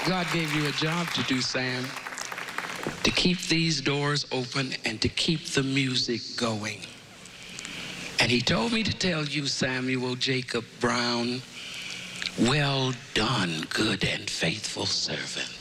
God gave you a job to do, Sam, to keep these doors open and to keep the music going. And he told me to tell you, Samuel Jacob Brown, well done, good and faithful servant.